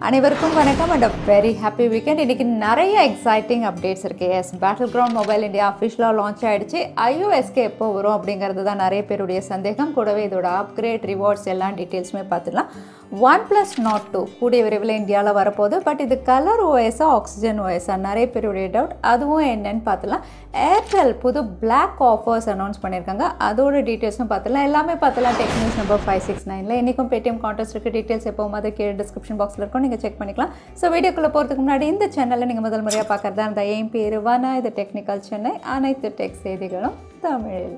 அனைவருக்கும் வணக்கம் and a very happy weekend. இன்னைக்கு நிறைய எக்ஸைட்டிங் அப்டேட்ஸ் இருக்கு. எஸ் Battleground மொபைல் இந்தியா அஃபிஷியலாக லான்ச் ஆயிடுச்சு. iOSக்கு எப்போ வரும் அப்படிங்கிறது தான் நிறைய பேருடைய சந்தேகம். கூடவே இதோட அப்கிரேட் ரிவார்ட்ஸ் எல்லா டீட்டெயில்ஸுமே பார்த்துக்கலாம். Oneplus Note 2 கூடிய விரைவில் இந்தியாவில் வரப்போகுது. பட் இது கலர் ஓஎஸா ஆக்சிஜன் ஓஎஸா நிறைய பேருடைய டவுட். அதுவும் என்னன்னு பார்த்துலாம். ஏர்டெல் புது பிளாக் ஆஃபர்ஸ் அனௌன்ஸ் பண்ணியிருக்காங்க. அதோட டீட்டெயில்ஸும் பார்த்துலாம். எல்லாமே பார்த்துலாம். டெக் நியூஸ் நம்பர் 569ல இன்றைக்கும் பேடிஎம் கான்டெஸ்ட் இருக்குது. டீட்டெயில்ஸ் எப்போ மாதிரி கீழே டிஸ்கிரிப்ஷன் பாக்ஸில் இருக்கும், நீங்கள் செக் பண்ணிக்கலாம். ஸோ வீடியோக்குள்ளே போகிறதுக்கு முன்னாடி இந்த சேனலில் நீங்கள் முதல் முறையாக பார்க்குறதா இருந்தால் என் பேர் வானா, இது டெக்னிக்கல் சென்னை. அனைத்து டெக் செய்திகளும் தமிழில்.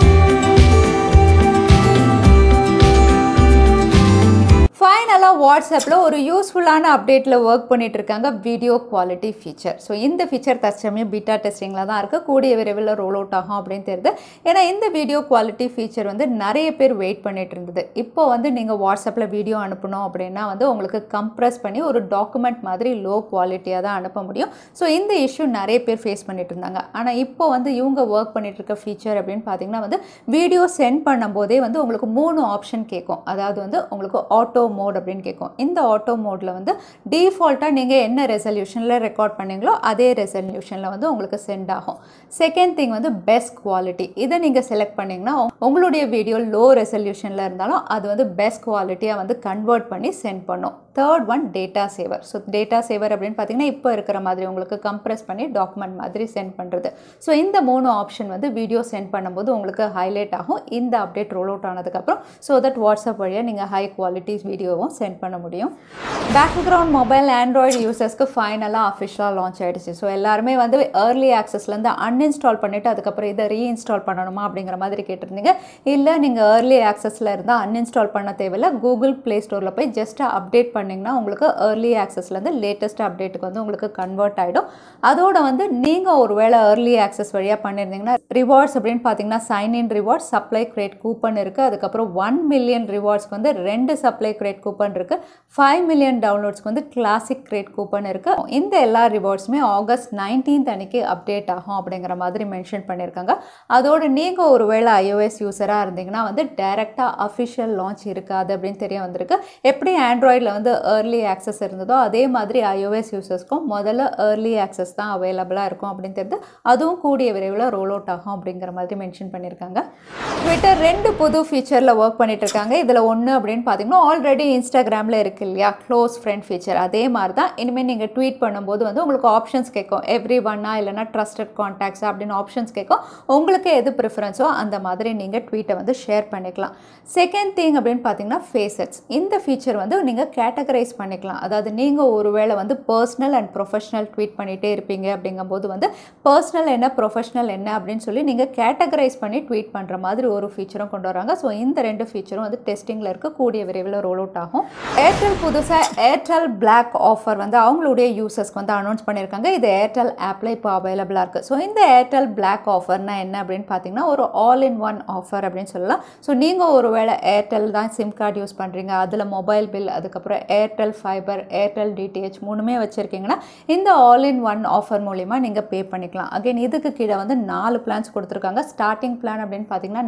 ஃபைனலாக வாட்ஸ்அப்பில் ஒரு யூஸ்ஃபுல்லான அப்டேட்டில் ஒர்க் பண்ணிட்டு இருக்காங்க, வீடியோ குவாலிட்டி ஃபீச்சர். ஸோ இந்த ஃபீச்சர் தற்சமயம் பீட்டா டெஸ்டிங்கில் தான் இருக்குது. கூடிய விரைவில் ரோல் அவுட் ஆகும் அப்படின்னு தெரியுது. ஏன்னா இந்த வீடியோ குவாலிட்டி ஃபீச்சர் நிறைய பேர் வெயிட் பண்ணிட்டு இருந்தது. இப்போ நீங்கள் வாட்ஸ்அப்பில் வீடியோ அனுப்பணும் அப்படின்னா உங்களுக்கு கம்ப்ரஸ் பண்ணி ஒரு டாக்குமெண்ட் மாதிரி லோ குவாலிட்டியாக தான் அனுப்ப முடியும். ஸோ இந்த இஷ்யூ நிறைய பேர் ஃபேஸ் பண்ணிட்டு இருந்தாங்க. ஆனால் இப்போ இவங்க ஒர்க் பண்ணிட்டு இருக்க ஃபீச்சர் அப்படின்னு பார்த்தீங்கன்னா வீடியோ சென்ட் பண்ணும்போதே உங்களுக்கு 3 ஆப்ஷன் கேட்கும். அதாவது உங்களுக்கு ஆட்டோ மோட் அப்படின்னு கேட்கும். இந்த ஆட்டோ மோடில் டிஃபால்ட்டாக நீங்கள் என்ன ரெசல்யூஷனில் ரெக்கார்ட் பண்ணீங்களோ அதே ரெசல்யூஷனில் உங்களுக்கு சென்ட் ஆகும். Second thing best quality. இதை நீங்கள் செலக்ட் பண்ணிங்கன்னா உங்களுடைய வீடியோ லோ ரெசல்யூஷனில் இருந்தாலும் அது பெஸ்ட் குவாலிட்டியாக கன்வெர்ட் பண்ணி சென்ட் பண்ணும். Third one data saver. So data saver அப்படின்னு பார்த்தீங்கன்னா இப்போ இருக்கிற மாதிரி உங்களுக்கு கம்ப்ரெஸ் பண்ணி டாக்குமெண்ட் மாதிரி சென்ட் பண்ணுறது. ஸோ இந்த 3 ஆப்ஷன் வீடியோ சென்ட் பண்ணும்போது உங்களுக்கு ஹைலைட் ஆகும் இந்த அப்டேட் ரோல் அவுட் ஆனதுக்கப்புறம். ஸோ தட் வாட்ஸ்அப் வழியாக நீங்கள் ஹை குவாலிட்டி வீடியோவும் சென்ட் பண்ண முடியும். பேட்டில்கிரவுண்ட் மொபைல் ஆண்ட்ராய்டு யூசர்ஸ்க்கு ஃபைனலாக அஃபிஷியலாக லான்ச் ஆகிடுச்சு. ஸோ எல்லாருமே ஏர்லி ஆக்சஸ்லேருந்து அன்இன்ஸ்டால் பண்ணிவிட்டு அதுக்கப்புறம் இதை ரீஇன்ஸ்டால் பண்ணணுமா அப்படிங்கிற மாதிரி கேட்டிருந்தீங்க. இல்லை நீங்கள் ஏர்லி ஆக்சஸில் இருந்தால் அன்இன்ஸ்டால் பண்ண தேவையில்லை. கூகுள் ப்ளே ஸ்டோரில் போய் ஜஸ்ட் அப்டேட் பண்ணிங்கன்னா உங்களுக்கு ஏர்லி ஆக்சஸ்லேருந்து லேட்டஸ்ட் அப்டேட்டுக்கு உங்களுக்கு கன்வெர்ட் ஆகிடும். அதோட நீங்கள் ஒரு வேளை ஏர்லி ஆக்சஸ் வழியாக பண்ணியிருந்தீங்கன்னா ரிவார்ட்ஸ் அப்படின்னு பார்த்தீங்கன்னா sign in rewards, supply crate coupon இருக்குது. அதுக்கப்புறம் 1 மில்லியன் ரிவார்ட்ஸ்க்கு 2 சப்ளை கிரேட் கூப்பன் இருக்குது. 5 மில்லியன் டவுன்லோட்ஸ்க்கு கிளாசிக் கிரேட் கூப்பன் இருக்குது. இந்த எல்லா ரிவார்ட்ஸுமே ஆகஸ்ட் 19 அன்னைக்கு அப்டேட் ஆகும் அப்படிங்கிற மாதிரி மென்ஷன் பண்ணியிருக்காங்க. அதோடு நீங்கள் ஒரு வேளை iOS யூஸராக இருந்தீங்கன்னா டைரெக்டாக அஃபிஷியல் லான்ச் இருக்காது அப்படின்னு தெரிய வந்திருக்கு. எப்படி ஆண்ட்ராய்டில் ஏர்லி ஆக்சஸ் இருந்ததோ அதே மாதிரி iOS யூசர்ஸ்க்கும் முதல்ல ஏர்லி ஆக்சஸ் தான் அவைலபிளாக இருக்கும் அப்படின்னு தெரியுது. அதுவும் கூடிய விரைவில் ரோல் அவுட் ஆகும் அப்படிங்கிற மாதிரி மென்ஷன் பண்ணியிருக்காங்க. ட்விட்டர் 2 புது ஃபீச்சரில் ஒர்க் பண்ணிட்டு இருக்காங்க. இதில் ஒன்று அப்படின்னு பார்த்தீங்கன்னா ஆல்ரெடி இன்ஸ்டாகிராமில் இருக்கு இல்லையா க்ளோஸ் ஃப்ரெண்ட் ஃபீச்சர், அதே மாதிரி தான் இனிமேல் நீங்கள் ட்வீட் பண்ணும்போது உங்களுக்கு ஆப்ஷன்ஸ் கேட்கும். எவ்ரி ஒன்னா இல்லைனா ட்ரஸ்டட் கான்டாக்ட்ஸ் அப்படின்னு ஆப்ஷன்ஸ் கேட்கும். உங்களுக்கு எது ப்ரிஃபரன்ஸோ அந்த மாதிரி நீங்கள் ட்வீட்டை ஷேர் பண்ணிக்கலாம். செகண்ட் திங் அப்படின்னு பார்த்தீங்கன்னா ஃபேஸட்ஸ். இந்த ஃபீச்சர் நீங்கள் கேட்டகரைஸ் பண்ணிக்கலாம். அதாவது நீங்கள் ஒரு வேளை பர்சனல் அண்ட் ப்ரொஃபஷனல் ட்வீட் பண்ணிகிட்டே இருப்பீங்க அப்படிங்கும்போது பர்சனல் என்ன ப்ரொஃபஷனல் என்ன அப்படின்னு சொல்லி நீங்கள் கேட்டகரைஸ் பண்ணி ட்வீட் பண்ணுற மாதிரி ஒரு ஃபீச்சரும் கொண்டு வராங்க. ஸோ இந்த 2 ஃபீச்சரும் டெஸ்டிங்கில் இருக்க கூடிய விரைவில் ரோல் அவுட் ஆகும். ஏர்டெல் புதுசாக ஏர்டெல் பிளாக் ஆஃபர் அவங்களுடைய யூசர்ஸ்க்கு அனௌன்ஸ் பண்ணியிருக்காங்க. இது ஏர்டெல் ஆப்பில் இப்போ அவைலபிளாக இருக்குது. ஸோ இந்த ஏர்டெல் பிளாக் ஆஃபர்னா என்ன அப்படின்னு பார்த்தீங்கன்னா ஒரு ஆல் இன் ஒன் ஆஃபர் அப்படின்னு சொல்லலாம். ஸோ நீங்கள் ஒரு வேளை ஏர்டெல் தான் சிம் கார்டு யூஸ் பண்ணுறீங்க, அதில் மொபைல் பில், அதுக்கப்புறம் ஏர்டெல் ஃபைபர், ஏர்டெல் டிடிஹெச் 3மே வச்சுருக்கீங்கன்னா இந்த ஆல் இன் ஒன் ஆஃபர் மூலிமா நீங்கள் பே பண்ணிக்கலாம். அகைன் இதுக்கு கீழே 4 பிளான்ஸ் கொடுத்துருக்காங்க. ஸ்டார்டிங் பிளான் அப்படின்னு பார்த்தீங்கன்னா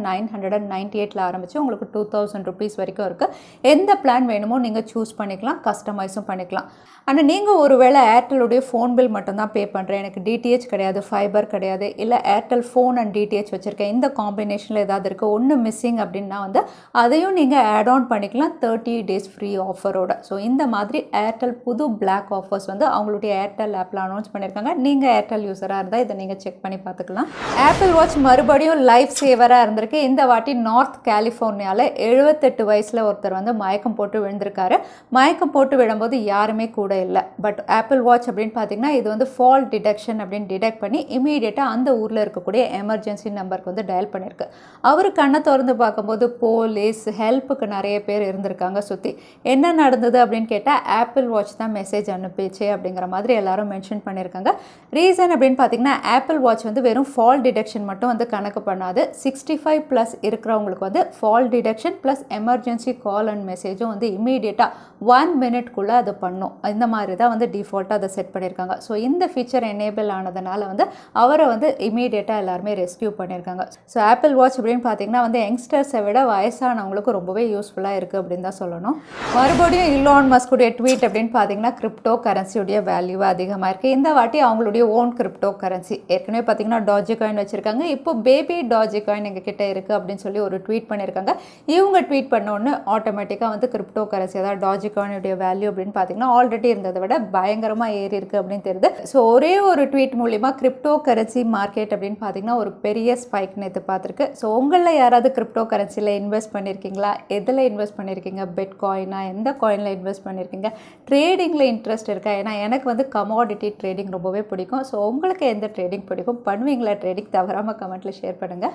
998 ஆரம்பித்து உங்களுக்கு 2000 rupees வரைக்கும் இருக்குது. எந்த பிளான் வேணுமோ நீங்கள் சூஸ் பண்ணிக்கலாம், கஸ்டமைஸும் பண்ணிக்கலாம். ஆனால் நீங்கள் ஒரு வேளை ஏர்டெல்லுடைய ஃபோன் பில் மட்டும்தான் பே பண்ணுறேன், எனக்கு டிடிஹெச் கிடையாது, ஃபைபர் கிடையாது, இல்லை ஏர்டெல் ஃபோன் அண்ட் டிடிஹெச் வச்சுருக்கேன், இந்த காம்பினேஷனில் ஏதாவது இருக்குது, ஒன்று மிஸ்ஸிங் அப்படின்னா அதையும் நீங்கள் ஆட் ஆன் பண்ணிக்கலாம் 30 days ஃப்ரீ ஆஃபரோட. ஸோ இந்த மாதிரி ஏர்டெல் புது பிளாக் ஆஃபர்ஸ் அவங்களுடைய ஏர்டெல் ஆப்பில் அனௌன்ஸ் பண்ணியிருக்காங்க. நீங்கள் ஏர்டெல் யூஸராக இருந்தால் இதை நீங்கள் செக் பண்ணி பார்த்துக்கலாம். ஆப்பிள் வாட்ச் மறுபடியும் லைஃப் சேவராக இருந்திருக்கு. இந்த வாட்டி நார்த் கலிஃபோர்னியாவில் 78 வயசில் ஒருத்தர் மயக்கம் போட்டு விழுந்திருக்காரு. மயக்கம் போட்டு விழும்போது யாருமே கூட இல்லை. பட் ஆப்பிள் வாட்ச் அப்படின்னு பார்த்தீங்கன்னா இது ஃபால் டிடெக்ஷன் அப்படின்னு டிடெக்ட் பண்ணி இமீடியட்டாக அந்த ஊரில் இருக்கக்கூடிய எமர்ஜென்சி நம்பருக்கு டயல் பண்ணியிருக்கு. அவர் கண்ணை திறந்து பார்க்கும்போது போலீஸ் ஹெல்ப்புக்கு நிறைய பேர் இருந்திருக்காங்க சுற்றி. என்ன நடந்தது அப்படின்னு கேட்டால் ஆப்பிள் வாட்ச் தான் மெசேஜ் அனுப்பிச்சு அப்படிங்கிற மாதிரி எல்லாரும் மென்ஷன் பண்ணியிருக்காங்க. ரீசன் அப்படின்னு பார்த்தீங்கன்னா ஆப்பிள் வாட்ச் வெறும் ஃபால் டிடெக்ஷன் மட்டும் கணக்கு பண்ணாது. 65+ இருக்கிறவங்களுக்கு fall detection plus emergency call and மெசேஜும் மெசேஜும் வந்து இமீடியட்டாக 1 மினிட்குள்ளே அது பண்ணும். இந்த மாதிரி தான் வந்து டிஃபால்ட்டாக அதை செட் பண்ணியிருக்காங்க. ஸோ இந்த ஃபீச்சர் எனேபிள் ஆனதுனால வந்து அவரை வந்து இமீடியட்டாக எல்லாருமே ரெஸ்கியூ பண்ணியிருக்காங்க. ஸோ ஆப்பிள் வாட்ச் அப்படின்னு பார்த்தீங்கன்னா வந்து யங்ஸ்டர்ஸை விட வயசானவங்களுக்கு ரொம்பவே யூஸ்ஃபுல்லாக இருக்குது அப்படின்னு தான் சொல்லணும். மறுபடியும் இலான் மஸ்குடைய ட்வீட் அப்படின்னு பார்த்தீங்கன்னா கிரிப்டோ கரன்சியுடைய வேல்யூ அதிகமாக இருக்குது. இந்த வாட்டி அவங்களுடைய ஓன் கிரிப்டோ கரன்சி ஏற்கனவே பார்த்தீங்கன்னா டாஜி காயின் வச்சுருக்காங்க. இப்போ பேபி டாஜி காயின் எங்கள் கிட்ட இருக்குது அப்படின்னு சொல்லி ஒரு ட்வீட் பண்ணியிருக்காங்க. இவங்க ட்வீட் பண்ணோன்னு ஆட்டோமேட்டிக்காக வந்து கிரிப்டோ கரன்சி அதாவது டாஜி காயினுடைய வேல்யூ அப்படின்னு பார்த்தீங்கன்னா ஆல்ரெடி இருந்ததை விட பயங்கரமாக ஏறி இருக்குது அப்படின்னு தெரியுது. ஸோ ஒரே ஒரு ட்வீட் மூலிமா கிரிப்டோ கரன்சி மார்க்கெட் அப்படின்னு பார்த்தீங்கன்னா ஒரு பெரிய ஸ்பைக் நேற்று பார்த்துருக்கு. ஸோ உங்களில் யாராவது கிரிப்டோ கரன்சியில் இன்வெஸ்ட் பண்ணியிருக்கீங்களா? எதில் இன்வெஸ்ட் பண்ணியிருக்கீங்க? பிட் காயினா? எந்த காயினில் இன்வெஸ்ட் பண்ணியிருக்கீங்க? ட்ரேடிங்கில் இன்ட்ரெஸ்ட் இருக்கா? ஏன்னா எனக்கு வந்து கமாடிட்டி ட்ரேடிங் ரொம்பவே பிடிக்கும். ஸோ உங்களுக்கு எந்த ட்ரேடிங் பிடிக்கும்? பண்ணுவீங்களா ட்ரேடிங்? தவறாமல் கமெண்ட்டில் ஷேர் பண்ணுங்கள்.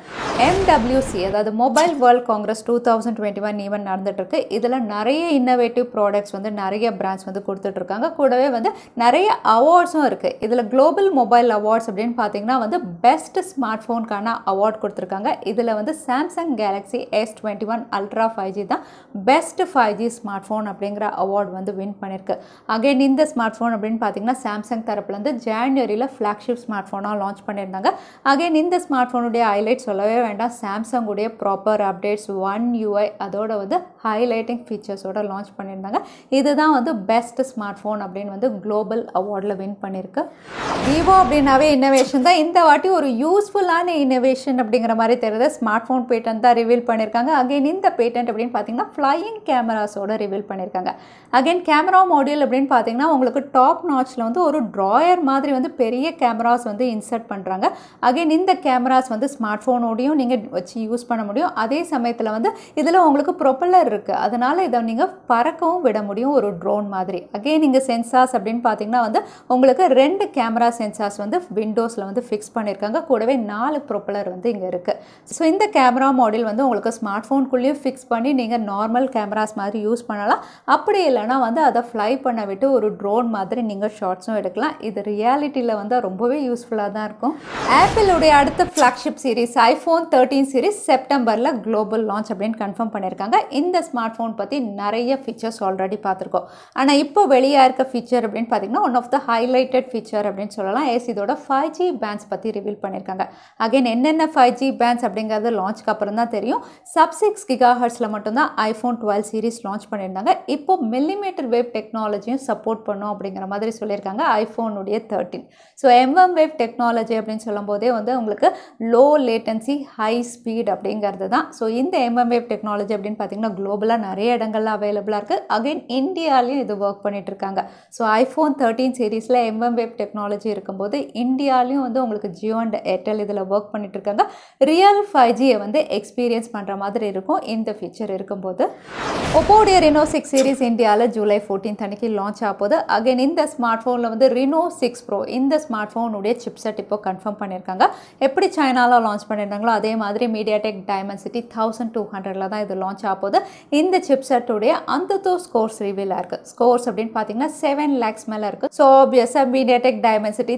MWC அதாவது மொபைல் வேர்ல்ட் காங்கிரஸ் 2021 ஈவென்ட் நடந்துட்டுருக்கு. இதில் நிறைய இன்னோவேட்டிவ் ப்ராடக்ட்ஸ் வந்து நிறைய பிராண்ட்ஸ் வந்து கொடுத்துட்ருக்காங்க. கூடவே வந்து நிறைய அவார்ட்ஸும் இருக்குது. இதில் குளோபல் மொபைல் அவார்ட்ஸ் அப்படின்னு பார்த்தீங்கன்னா வந்து பெஸ்ட் ஸ்மார்ட் ஃபோனுக்கான அவார்ட் கொடுத்துருக்காங்க. இதில் வந்து Samsung Galaxy S21 ultra 5G தான் பெஸ்ட் 5G ஸ்மார்ட் ஃபோன் அப்படிங்கிற அவார்ட் வந்து வின் பண்ணியிருக்கு. அகைன் இந்த ஸ்மார்ட் ஃபோன் அப்படின்னு பார்த்தீங்கன்னா சாம்சங் தரப்புலேருந்து ஜான்வரியில் ஃப்ளாக்ஷிப் ஸ்மார்ட் ஃபோனாக லான்ச் பண்ணியிருந்தாங்க. அகைன் இந்த ஸ்மார்ட் ஃபோனுடைய ஹைலைட் சொல்லவே வேண்டாம். சாம்சங் உடைய ப்ராப்பர் அப்டேட்ஸ், ஒன் UI அதோட வந்து ஹைலைட்டிங் ஃபீச்சர்ஸோட லான்ச் பண்ணியிருந்தாங்க. இதுதான் வந்து பெஸ்ட் ஸ்மார்ட் ஃபோன் அப்படின்னு வந்து குளோபல் அவார்டில் வின் பண்ணியிருக்கு. விவோ அப்படின்னாவே இன்னோவேஷன் தான். இந்த வாட்டி ஒரு யூஸ்ஃபுல்லான இன்னோவேஷன் அப்படிங்கிற மாதிரி தெரியுது. ஸ்மார்ட் ஃபோன் பேட்டன்ட் தான் ரிவீல் பண்ணியிருக்காங்க. அகைன் இந்த பேட்டன்ட் அப்படின்னு பார்த்தீங்கன்னா ஃப்ளையிங் கேமராஸோட ரிவீல் பண்ணியிருக்காங்க. அகைன் கேமரா மாடியூல் அப்படின்னு பார்த்தீங்கன்னா உங்களுக்கு டாப் நாட்சில் வந்து ஒரு ட்ராயர் மாதிரி வந்து பெரிய கேமராஸ் வந்து இன்சர்ட் பண்ணுறாங்க. அகைன் இந்த கேமராஸ் வந்து ஸ்மார்ட் ஃபோனோடையும் நீங்கள் வச்சு யூஸ் பண்ண முடியும். அதே சமயத்தில் வந்து இதில் உங்களுக்கு ப்ரொப்பல்லர் இருக்குது. அதனால் இதை நீங்கள் பறக்கவும் விட முடியும் ஒரு ட்ரோன் மாதிரி. அகைன் இங்கே சென்சார்ஸ் அப்படின்னு பார்த்தீங்கன்னா வந்து உங்களுக்கு 2 கேமரா சென்சார்ஸ் வந்து விண்டோஸில் வந்து ஃபிக்ஸ் பண்ணியிருக்காங்க. கூடவே 4 ப்ரொப்பல்லர் வந்து இங்கே இருக்குது. ஸோ இந்த கேமரா மாடல் வந்து உங்களுக்கு ஸ்மார்ட் ஃபோனுக்குள்ளேயும் ஃபிக்ஸ் பண்ணி நீங்கள் நார்மல் கேமராஸ் மாதிரி யூஸ் பண்ணலாம். அப்படி இல்லைனா வந்து அதை ஃப்ளை பண்ண விட்டு ஒரு ட்ரோன் மாதிரி நீங்கள் ஷார்ட்ஸும் எடுக்கலாம். இது ரியாலிட்டியில் வந்து ரொம்பவே யூஸ்ஃபுல்லாக தான் இருக்கும். ஆப்பிளுடைய அடுத்த ஃப்ளாக்ஷிப் சீரிஸ் iPhone 13 சீரிஸ் செப்டம்பரில் குளோபல் லான்ச் அப்படின்னு கன்ஃபார்ம் பண்ணியிருக்காங்க. இந்த ஸ்மார்ட் ஃபோன் பற்றி நிறைய ஃபீச்சர்ஸ் ஆல்ரெடி பார்த்துருக்கோம். ஆனால் இப்போ வெளியாக இருக்க ஃபீச்சர் அப்படின்னு பார்த்தீங்கன்னா one of the highlighted feature அப்படின்னு சொல்லலாம். இதோட 5G பேண்ட்ஸ் பற்றி ரிவீல் பண்ணியிருக்காங்க. அகைன் என்னென்ன 5G பேண்ட்ஸ் அப்படிங்கிறது லான்ச்சுக்கு அப்புறம் தான் தெரியும். sub-6 GHz மட்டும்தான் iPhone 12 சீரிஸ் லான்ச் பண்ணியிருந்தாங்க. இப்போ மில்லிமீட்டர் வேவ் டெக்னாலஜியும் சப்போர்ட் பண்ணும் அப்படிங்கிற மாதிரி சொல்லியிருக்காங்க iPhone-உடைய 13. ஸோ வேவ் டெக்னாலஜி அப்படின்னு சொல்லும் போதே வந்து உங்களுக்கு லோ லேட்டன்சி ஹை ஸ்பீட் அப்படிங்கிறது தான். ஸோ இந்த வேவ் டெக்னாலஜி அப்படின்னு பார்த்தீங்கன்னா குளோபலாக நிறைய இடங்கள்ல அவைலபிளாக இருக்குது. அகைன் இந்தியாலையும் இது ஒர்க் பண்ணிட்டு இருக்காங்க. ஸோ iPhone 13 சீரீஸில் வேவ் டெக்னாலஜி இருக்கும்போது இந்தியாலையும் வந்து உங்களுக்கு ஜியோ அண்ட் ஏர்டெல் இதில் ஒர்க் பண்ணிட்டு இருக்காங்க. ரியல் 5Gயை வந்து எக்ஸ்பீரியன்ஸ் பண்ணுற மாதிரி இருக்கும் இந்த ஃபீச்சர் இருக்கும்போது. ஒப்போடைய Reno 6 சீரிஸ் இந்தியாவில் ஜூலை 14 அன்னைக்கு லான்ச் ஆகுது. அகைன் இந்த ஸ்மார்ட் ஃபோனில் வந்து Reno 6 Pro இந்த ஸ்மார்ட் ஃபோனுடைய சிப்செட் இப்போ கன்ஃபார்ம் பண்ணியிருக்காங்க. எப்படி சைனாவில் லான்ச் பண்ணியிருந்தாங்களோ அதே மாதிரி மீடியாடெக் டைமென்சிட்டி 1200 தான் இது லான்ச் ஆகுது. இந்த சிப்செட்டுடைய அந்த ஸ்கோர்ஸ் ரிவீலாக இருக்குது. ஸ்கோர்ஸ் அப்படின்னு பார்த்தீங்கன்னா 7 lakhs மேலே இருக்குது. ஸோ ஆப்வியஸாக மீடியாடெக் டைமென்சிட்டி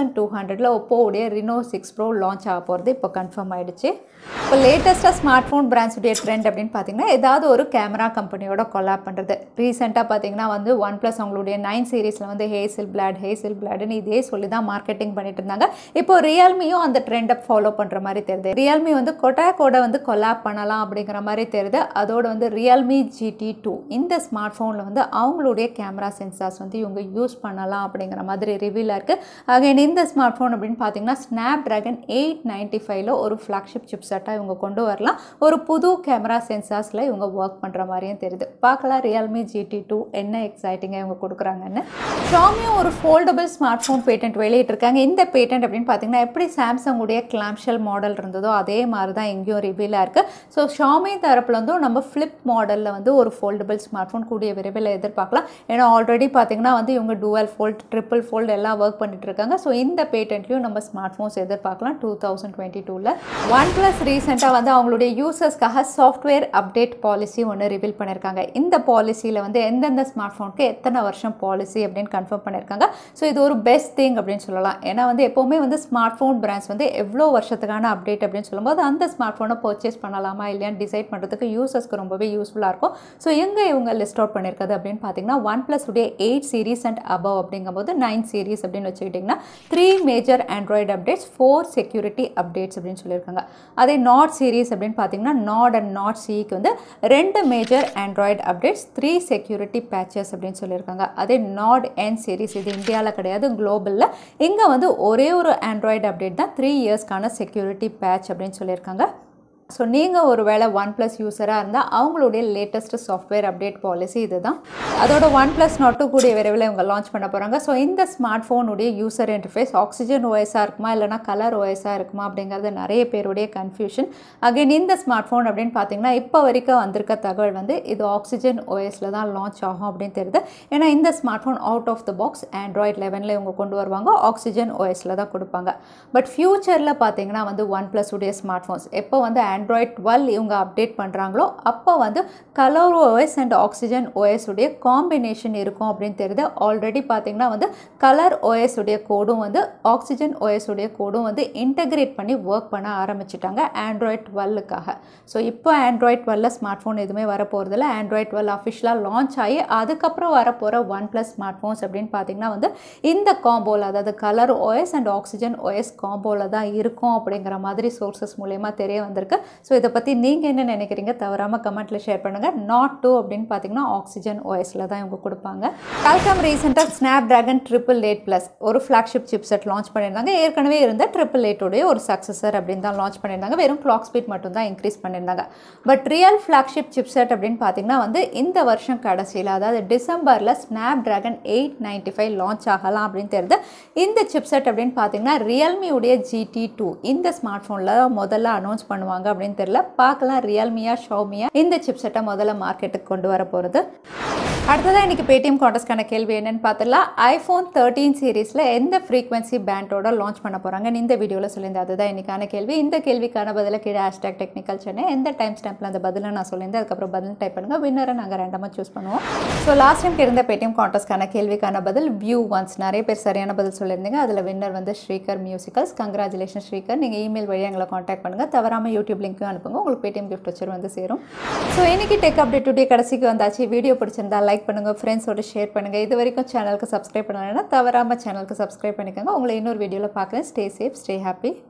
1200 ஒப்போடைய Reno 6 Pro லான்ச் ஆக போகிறது இப்போ கன்ஃபார்ம் ஆகிடுச்சு. இப்போ லேட்டஸ்ட்டாக ஸ்மார்ட் ஃபோன் பிராண்ட்ஸுடைய ட்ரெண்ட் அப்படின்னு பார்த்தீங்கன்னா ஏதாவது ஒரு கேமரா கம்பெனியோட கொலாப் பண்ணுறது. ரீசெண்டாக பார்த்தீங்கன்னா வந்து OnePlus அவங்களுடைய 9 சீரீஸில் வந்து ஹேசில் பிளாட்னு இதே சொல்லி தான் மார்க்கெட்டிங் பண்ணிட்டு இருந்தாங்க. இப்போ ரியல்மியும் அந்த ட்ரெண்டை ஃபாலோ பண்ணுற மாதிரி தெரியுது. ரியல்மி வந்து கொட்டாக்கோட வந்து கொலாப் பண்ணலாம் அப்படிங்கிற மாதிரி தெரியுது. அதோட வந்து RealmeGT2 இந்த ஸ்மார்ட் ஃபோனில் வந்து அவங்களுடைய கேமரா சென்சார்ஸ் வந்து இவங்க யூஸ் பண்ணலாம் அப்படிங்கிற மாதிரி ரிவீலாக இருக்குது. அகைன் இந்த ஸ்மார்ட் ஃபோன் அப்படின்னு பார்த்தீங்கன்னா Snapdragon 895 ஒரு ஃப்ளாக்ஷிப் சிப்செட்டாக இவங்க கொண்டு வரலாம். ஒரு புது கேமரா சென்சார்ஸில் இவங்க ஒர்க் பண்ணுற மாதிரியும் தெரியுது. பார்க்கலாம் RealmeGT2 என்ன எக்ஸைட்டிங்காக இவங்க கொடுக்குறாங்கன்னு. ஷாமியும் ஒரு ஃபோல்டபுள் ஸ்மார்ட் ஃபோன் பேட்டன்ட் வெளியிட்டிருக்காங்க. இந்த பேட்டன்ட் அப்படின்னு பார்த்தீங்கன்னா எப்படி சாம்சங் உடைய கிளாம்ஷெல் மாடல் இருந்ததோ அதே மாதிரி தான் எங்கேயும் ரிவீலாக இருக்குது. ஸோ ஷாமி தரப்புல வந்து நம்ம ஃப்ளிப் மாடலில் வந்து ஒரு ஃபோல்டபுள் ஸ்மார்ட் ஃபோன் கூடிய விரைவில் எதிர்பார்க்கலாம். ஏன்னா ஆல்ரெடி பார்த்தீங்கன்னா வந்து இவங்க டூவல் ஃபோல்ட், ட்ரிபிள் ஃபோல்ட் எல்லாம் ஒர்க் பண்ணிட்டு இருக்காங்க. ஸோ இந்த பேட்டன்ட்லையும் நம்ம ஸ்மார்ட் ஃபோன்ஸ் எதிர்பார்க்கலாம் 2022. OnePlus ரீசெண்டாக வந்து அவங்களுடைய யூசர்ஸ்க்காக சாஃப்ட்வேர் அப்டேட் பாலிசி ஒன்று ரிவீல் பண்ணியிருக்காங்க. இந்த பாலிசியில் வந்து எந்தெந்த ஸ்மார்ட் ஃபோனுக்கு எத்தனை வருஷம் பாலிசி அப்படின்னு கன்ஃபார்ம் பண்ணியிருக்காங்க. ஸோ இது ஒரு பெஸ்ட் திங் அப்படின்னு சொல்லலாம். ஏன்னா வந்து எப்போவுமே வந்து ஸ்மார்ட் ஃபோன் பிராண்ட்ஸ் வந்து எவ்வளோ வருஷத்துக்கான அப்டேட் அப்படின்னு சொல்லும்போது அந்த ஸ்மார்ட் ஃபோனை பர்ச்சேஸ் பண்ணலாமா இல்லையான்னு டிசைட் பண்ணுறதுக்கு யூசர்ஸ்க்கு ரொம்பவே யூஸ்ஃபுல்லாக இருக்கும். ஸோ எங்கே இவங்க லிஸ்ட் அவுட் பண்ணியிருக்கிறது அப்படின்னு பார்த்தீங்கன்னா OnePlus உடைய 8 சீரீஸ் அண்ட் அபவ் அப்படிங்கும்போது 9 சீரீஸ் அப்படின்னு வச்சுக்கிட்டிங்கன்னா 3 major Android updates, 4 security updates அப்படின்னு சொல்லியிருக்காங்க. அதே நாட் சீரீஸ் அப்படின்னு பார்த்தீங்கன்னா நாட் அண்ட் நாட் சிக்கு வந்து 2 major Android updates, 3 security patches அப்படின்னு சொல்லியிருக்காங்க. அதே நாட் என் சீரீஸ் இது இந்தியாவில் கிடையாது, குளோபலில். இங்கே வந்து ஒரே ஒரு ஆண்ட்ராய்டு அப்டேட் தான் 3 இயர்ஸ்க்கான செக்யூரிட்டி பேட்ச் அப்படின்னு சொல்லியிருக்காங்க. ஸோ நீங்கள் ஒரு வேளை OnePlus யூஸராக இருந்தால் அவங்களுடைய லேட்டஸ்ட் சாஃப்ட்வேர் அப்டேட் பாலிசி இது தான். அதோட OnePlus Nord 2 கூடிய விரைவில் இவங்க லான்ச் பண்ண போகிறாங்க. ஸோ இந்த ஸ்மார்ட் ஃபோனுடைய யூசர் இன்டர்ஃபேஸ் ஆக்சிஜன் ஓஎஸாக இருக்குமா இல்லைனா கலர் ஓஎஸாக இருக்குமா அப்படிங்கிறது நிறைய பேருடைய கன்ஃபியூஷன். அகைன் இந்த ஸ்மார்ட் ஃபோன் அப்படின்னு பார்த்தீங்கன்னா இப்போ வரைக்கும் வந்திருக்க தகவல் வந்து இது ஆக்சிஜன் ஓஎஸில் தான் லான்ச் ஆகும் அப்படின்னு தெரியுது. ஏன்னா இந்த smartphone out of the box Android 11 இவங்க கொண்டு வருவாங்க, ஆக்சிஜன் ஓஎஸில் தான் கொடுப்பாங்க. பட் ஃபியூச்சரில் பார்த்தீங்கன்னா வந்து OnePlus உடைய ஸ்மார்ட் ஃபோன்ஸ் எப்போ வந்து ஆண்ட்ராய்ட் 12 இவங்க அப்டேட் பண்ணுறாங்களோ அப்போ வந்து colour OS and oxygen OS உடைய காம்பினேஷன் இருக்கும் அப்படின்னு தெரியுது. ஆல்ரெடி பார்த்தீங்கன்னா வந்து கலர் ஓஎஸ் உடைய கோடும் வந்து ஆக்சிஜன் ஓஎஸ் உடைய கோடும் வந்து இன்டகிரேட் பண்ணி ஒர்க் பண்ண ஆரம்பிச்சிட்டாங்க ஆண்ட்ராய்ட் 12க்காக. ஸோ இப்போ ஆண்ட்ராய்ட் 12 ஸ்மார்ட் ஃபோன் எதுவுமே வரப்போகிறதில்ல. ஆண்ட்ராய்ட் 12 அஃபிஷியலாக லான்ச் ஆகி அதுக்கப்புறம் வரப்போகிற OnePlus ஸ்மார்ட் ஃபோன்ஸ் அப்படின்னு பார்த்தீங்கன்னா வந்து இந்த காம்போவில், அதாவது colour OS and oxygen OS காம்போவில் தான் இருக்கும் அப்படிங்கிற மாதிரி சோர்சஸ் மூலயமா தெரிய வந்திருக்கு. ஸோ இதை பற்றி நீங்கள் என்ன நினைக்கிறீங்க தவறாமல் கமெண்ட்டில் ஷேர் பண்ணுங்கள். நாட் 2 அப்படின்னு பார்த்தீங்கன்னா ஆக்சிஜன் ஓஎஸில் தான் இவங்க கொடுப்பாங்க. Qualcomm ரீசெண்டாக ஸ்னாப்டிராகன் 888+ ஒரு ஃப்ளாக்ஷிப் சிப்செட் லான்ச் பண்ணியிருந்தாங்க. ஏற்கனவே இருந்த 888 உடைய ஒரு சக்ஸஸர் அப்படின்னு தான் லான்ச் பண்ணியிருந்தாங்க. வெறும் கிளாக் ஸ்பீட் மட்டும் தான் இன்க்ரீஸ் பண்ணியிருந்தாங்க. பட் ரியல் ஃப்ளாக்ஷிப் சிப்செட் அப்படின்னு பார்த்தீங்கன்னா வந்து இந்த வருஷம் கடைசியில், அதாவது டிசம்பரில் ஸ்னாப்டிராகன் 895 லான்ச் ஆகலாம் அப்படின்னு தெரியுது. இந்த சிப்செட் அப்படின்னு பார்த்தீங்கன்னா ரியல்மி உடைய GT2 இந்த ஸ்மார்ட் ஃபோனில் முதல்ல அனௌன்ஸ் பண்ணுவாங்க அப்படின்னு தெரியல. பார்க்கலாம் ரியல்மியா ஷாமியா இந்த சிப்செட்டை முதல்ல மார்க்கெட்டுக்கு கொண்டு வர போகிறது. அடுத்ததாக இன்றைக்கி பேடிஎம் கான்டெஸ்ட்கான கேள்வி என்னென்னு பார்த்துலாம். iPhone 13 சீரீஸில் எந்த ஃப்ரீக்வன்சி பேண்டோட லான்ச் பண்ண போகிறாங்கன்னு இந்த வீடியோவில் சொல்லியிருந்தேன். அதுதான் இன்றைக்கான கேள்வி. இந்த கேள்விக்கான பதிலை கீழே #technicalchennai எந்த டைம் ஸ்டாம்பில் அந்த பதிலை நான் சொல்லியிருந்தேன். அதுக்கப்புறம் பதில் டைப் பண்ணுங்கள். வின்னரை நாங்கள் ரேண்டமாக சூஸ் பண்ணுவோம். ஸோ லாஸ்ட் டைம் இருந்த பேடிஎம் கான்டெஸ்ட்கான கேள்விக்கான பதில் வியூ ஒன்ஸ். நிறைய பேர் சரியான பதில் சொல்லியிருந்தீங்க. அதில் வின்னர் வந்து ஸ்ரீகர் மியூசிக்கல்ஸ். கங்க்ராச்சுலேஷன் ஸ்ரீகர். நீங்கள் இமெயில் வழியாக எங்களை காண்டாக்ட் பண்ணுங்கள். தவறாமல் யூடியூப் லிங்க்கும் அனுப்புங்க. உங்களுக்கு பேடிஎம் கிஃப்ட் வச்சு வந்து சேரும். ஸோ இன்றைக்கி டெக் அப்டேட் டுடே கடைசிக்கு வந்தாச்சு. வீடியோ பிடிச்சிருந்தா லைக் பண்ணுங்கள், ஃப்ரெண்ட்ஸோட ஷேர் பண்ணுங்கள். இது வரைக்கும் சேனலுக்கு சப்ஸ்கிரைப் பண்ணலைன்னா தவறாமல் சேனலுக்கு சப்ஸ்கிரைப் பண்ணிக்கோங்க. உங்களை இன்னொரு வீடியோவில் பார்க்குறேன். Stay safe, stay happy.